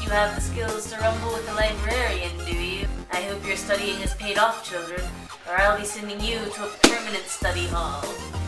you have the skills to rumble with the Librarian, do you? I hope your studying has paid off, children, or I'll be sending you to a permanent study hall.